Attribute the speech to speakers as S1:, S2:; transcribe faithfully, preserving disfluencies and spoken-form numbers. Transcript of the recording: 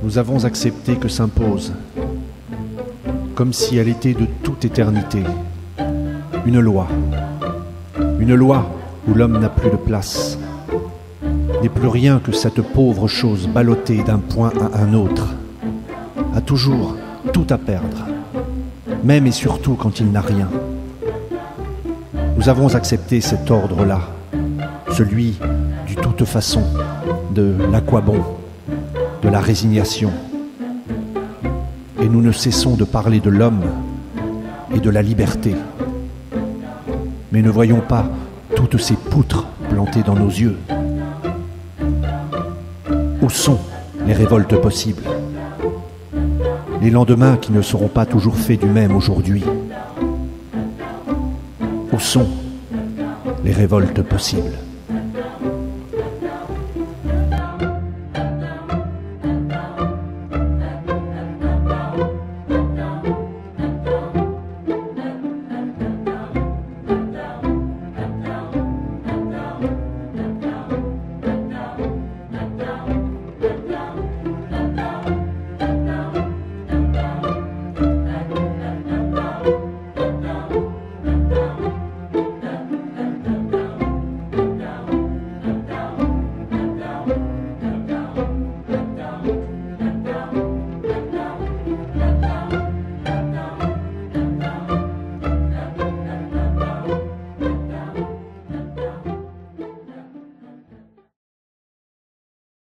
S1: nous avons accepté que s'impose, comme si elle était de toute éternité, une loi, une loi où l'homme n'a plus de place, n'est plus rien que cette pauvre chose ballottée d'un point à un autre, a toujours tout à perdre, même et surtout quand il n'a rien. Nous avons accepté cet ordre-là, celui du toute façon, de l'aquabon, de la résignation. Et nous ne cessons de parler de l'homme et de la liberté. Mais ne voyons pas toutes ces poutres plantées dans nos yeux. Où sont les révoltes possibles? Les lendemains qui ne seront pas toujours faits du même aujourd'hui? Où sont les révoltes possibles?